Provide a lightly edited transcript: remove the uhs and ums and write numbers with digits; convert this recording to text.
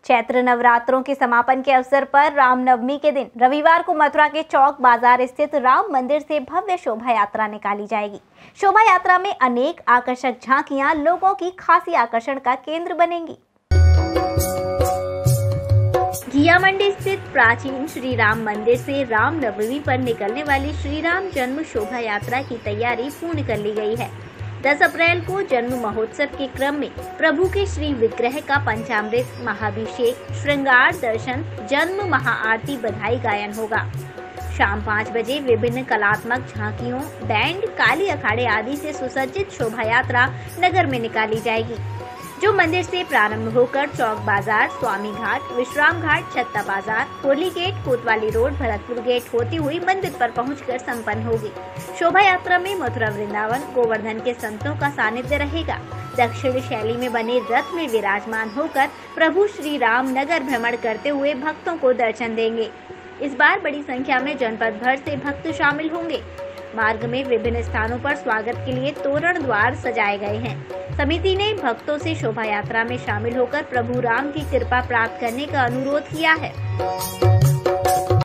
चैत्र नवरात्रों के समापन के अवसर पर रामनवमी के दिन रविवार को मथुरा के चौक बाजार स्थित राम मंदिर से भव्य शोभा यात्रा निकाली जाएगी। शोभा यात्रा में अनेक आकर्षक झांकियां लोगों की खासी आकर्षण का केंद्र बनेंगी। घिया मंडी स्थित प्राचीन श्री राम मंदिर से रामनवमी पर निकलने वाली श्री राम जन्म शोभा यात्रा की तैयारी पूर्ण कर ली गई है। 10 अप्रैल को जन्म महोत्सव के क्रम में प्रभु के श्री विग्रह का पंचामृत महाभिषेक, श्रृंगार दर्शन, जन्म महाआरती, बधाई गायन होगा। शाम 5 बजे विभिन्न कलात्मक झांकियों, बैंड, काली अखाड़े आदि से सुसज्जित शोभा यात्रा नगर में निकाली जाएगी, जो मंदिर से प्रारंभ होकर चौक बाजार, स्वामी घाट, विश्राम Ghat, Chhatta Bazaar, Holi gate, Kotwali road, Bharatpur gate होती हुई मंदिर पर पहुंचकर संपन्न होगी। शोभा यात्रा में मथुरा, वृंदावन, गोवर्धन के संतों का सानिध्य रहेगा। दक्षिण शैली में बने रथ में विराजमान होकर प्रभु श्री राम नगर भ्रमण करते हुए भक्तों को दर्शन देंगे। इस बार बड़ी संख्या में जनपद भर से भक्त शामिल होंगे। मार्ग में विभिन्न स्थानों पर स्वागत के लिए तोरण द्वार सजाए गए हैं। समिति ने भक्तों से शोभा यात्रा में शामिल होकर प्रभु राम की कृपा प्राप्त करने का अनुरोध किया है।